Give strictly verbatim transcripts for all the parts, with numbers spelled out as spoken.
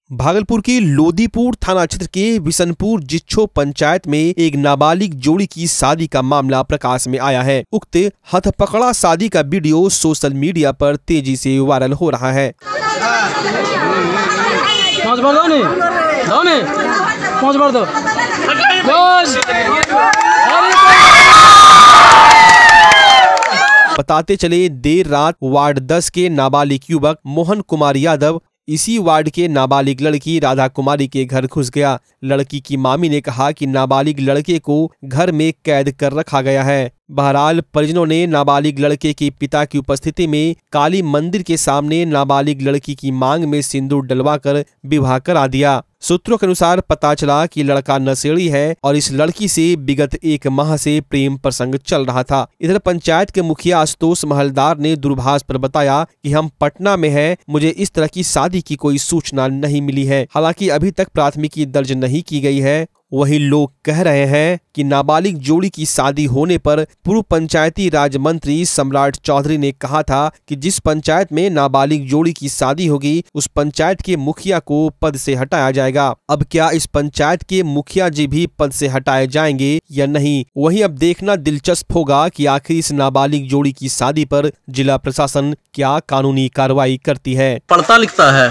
भागलपुर की लोदीपुर थाना क्षेत्र के बिशनपुर जिच्छो पंचायत में एक नाबालिग जोड़ी की शादी का मामला प्रकाश में आया है। उक्त हथपकड़ा शादी का वीडियो सोशल मीडिया पर तेजी से वायरल हो रहा है। बताते चले, देर रात वार्ड दस के नाबालिग युवक मोहन कुमार यादव इसी वार्ड के नाबालिग लड़की राधा कुमारी के घर घुस गया। लड़की की मामी ने कहा कि नाबालिग लड़के को घर में कैद कर रखा गया है। बहरहाल परिजनों ने नाबालिग लड़के के पिता की उपस्थिति में काली मंदिर के सामने नाबालिग लड़की की मांग में सिंदूर डलवाकर विवाह करा दिया। सूत्रों के अनुसार पता चला कि लड़का नशेड़ी है और इस लड़की से विगत एक माह से प्रेम प्रसंग चल रहा था। इधर पंचायत के मुखिया आशुतोष महलदार ने दूरभाष पर बताया कि हम पटना में हैं, मुझे इस तरह की शादी की कोई सूचना नहीं मिली है। हालांकि अभी तक प्राथमिकी दर्ज नहीं की गई है। वहीं लोग कह रहे हैं कि नाबालिग जोड़ी की शादी होने पर पूर्व पंचायती राज मंत्री सम्राट चौधरी ने कहा था कि जिस पंचायत में नाबालिग जोड़ी की शादी होगी उस पंचायत के मुखिया को पद से हटाया जाएगा। अब क्या इस पंचायत के मुखिया जी भी पद से हटाए जाएंगे या नहीं, वहीं अब देखना दिलचस्प होगा कि आखिर इस नाबालिग जोड़ी की शादी पर जिला प्रशासन क्या कानूनी कार्रवाई करती है। पढ़ता लिखता है,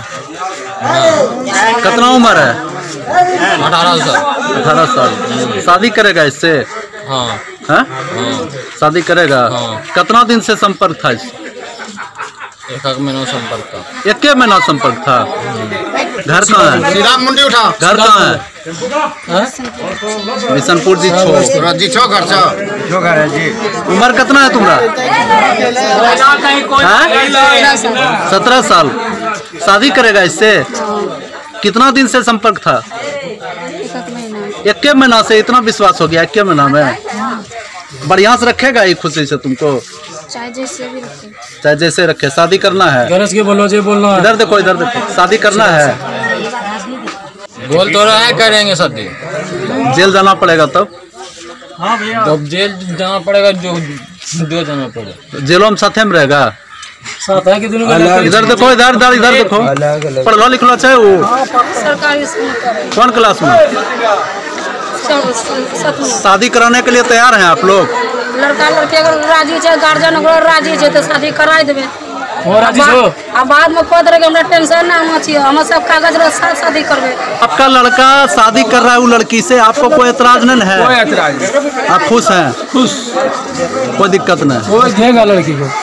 कितना उम्र है? अठारह साल। अठारह साल। शादी करेगा इससे? हाँ। हाँ? हाँ। शादी करेगा। हाँ। कितना दिन से संपर्क था इससे? एक एक महीना संपर्क था। एक महीना संपर्क था। घर कहाँ है? श्रीराम मुंडी उठा। घर कहाँ है? बिशनपुर जिच्छो। जिच्छो घर से। घर है जी। उम्र कितना है तुम्हारा? सत्रह साल। शादी करेगा इससे? कितना दिन से संपर्क था? एक महीना से इतना विश्वास हो गया? एक महीना में बढ़िया से रखेगा ये खुशी से तुमको? चाहे जैसे भी रखे। चाहे जैसे रखे। शादी करना है? गरज के बोलो जी बोलना है। इधर देखो, इधर देखो। शादी करना है? बोल तो रहा है करेंगे शादी। जेल जाना पड़ेगा तब? तब जेल जाना पड़ेगा, जो दो जाना पड़ेगा। जेलों में साथे में रहेगा? साथ है कि दोनों इधर देखो, इधर इधर इधर देखो। पढ़ना लिखना चाहे वो सरकारी स्कूल में। कौन क्लास में? शादी कराने के लिए तैयार हैं आप लोग? लड़का लड़की अगर राजी है, गार्जियन अगर राजी है तो शादी करा देवे। अब बाद में कोई तरह के हमरा टेंशन ना होना चाहिए। हम सब कागज के साथ शादी करबे। आपका लड़का शादी कर रहा है वो लड़की से, आपको कोई एतराज नहीं है? कोई एतराज नहीं। आप खुश हैं? खुश, कोई दिक्कत नहीं? कोई देगा लड़की को।